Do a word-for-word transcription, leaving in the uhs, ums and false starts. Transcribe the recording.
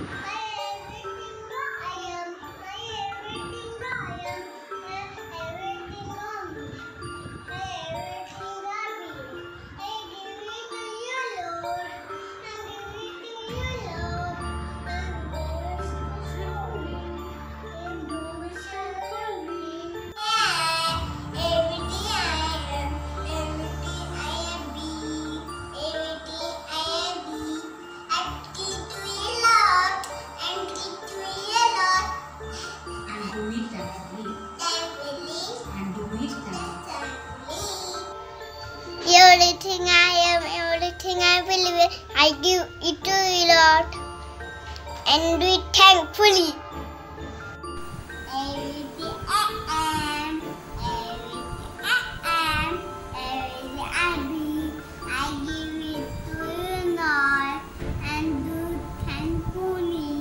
Everything I am, everything I believe, I give it to you, Lord, and do it thankfully. Everything I am, everything I am, everything I be, I give it to you, Lord, and do it thankfully.